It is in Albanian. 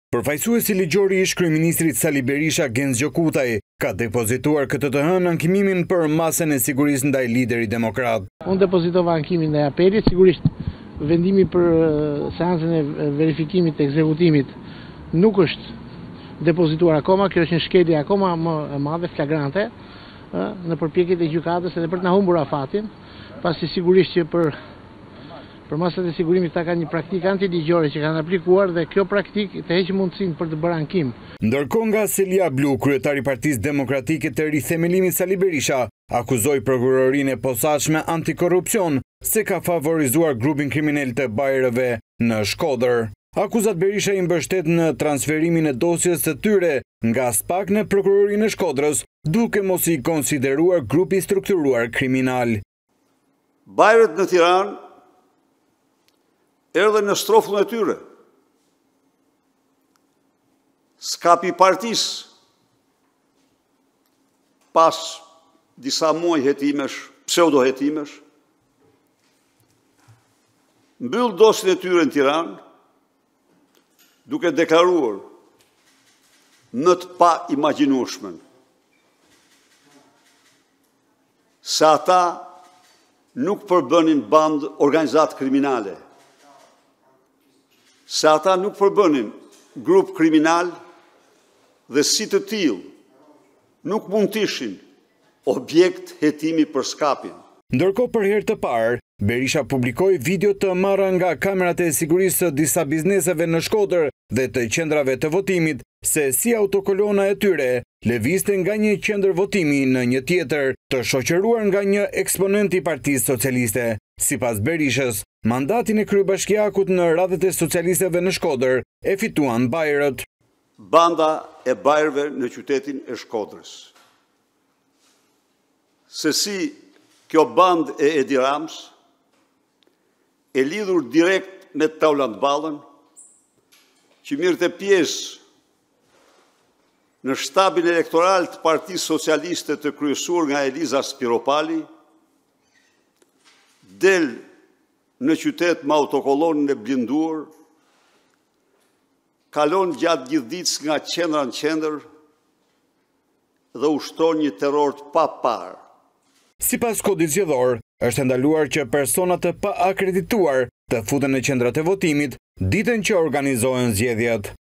Përfaqësuesi ligjori ish kryeministrit Sali Berisha Genz Gjokutaj ka depozituar këtë të hënë ankimin për masën e sigurisë ndaj liderit demokrat. Unë depozitova ankimin ndaj apelit, sigurisht vendimi për seancën e verifikimit të ekzekutimit nuk është depozituar akoma, kjo është një shkelje akoma më e madhe flagrante në përpjekjet e gjykatës edhe për të na humbur afatin, pasi sigurisht që për masat e sigurimit ta kanë një praktikë antiligjore që kanë aplikuar dhe kjo praktikë të heqë mundësinë për të bërë ankim. Ndërkohë nga Selia Blu, kryetari i Partisë Demokratike të rithemelimit Sali Berisha, akuzoi prokurorinë e posaçme antikorrupsion se ka favorizuar grupin kriminal të bajrëve në Shkodër. Akuzat Berisha i mbështet në transferimin e dosjes së tyre nga SPAK në prokurorinë e Shkodrës, duke mos i konsideruar grupi strukturuar kriminal. Bajrët në Tiranë erdhe në strofullën e tyre. Skapi partisë, pas disa muaj hetimesh, pseudo-hetimesh, mbyll dosjen e tyre në Tiranë, duke deklaruar në të pa imagjinueshmën se ata nuk përbënin bandë organizat kriminale, se ata nuk përbënin grup kriminal dhe si të tillë nuk mund të ishin objekt hetimi për skapin. Ndërkohë për herë të parë, Berisha publikoi video të marrë nga kamerat e sigurisë së disa bizneseve në Shkodër dhe të qendrave të votimit se si autokolona e tyre lëvizte nga një qendër votimi në një tjetër, të shoqëruar nga një eksponent i Partisë Socialiste. Sipas Berishës, mandatin e kryebashkiakut në radhët e socialistëve në Shkodër e fituan bajrët. Banda e bajrëve në qytetin e Shkodrës. Se si kjo band e Edi Rams e lidhur direkt me Taulant Ballën, që mirëte pjesë në shtabin elektoral të Partisë Socialiste të kryesuar nga Eliza Spiropali, del në qytet me autokolonën e blinduar, kalon gjatë gjithë ditës nga qendra në qendër dhe ushton një terror të paparë. Sipas kodit zgjedhor, është ndaluar që persona të pa akredituar të futen në qendrat e votimit ditën që organizohen zgjedhjet.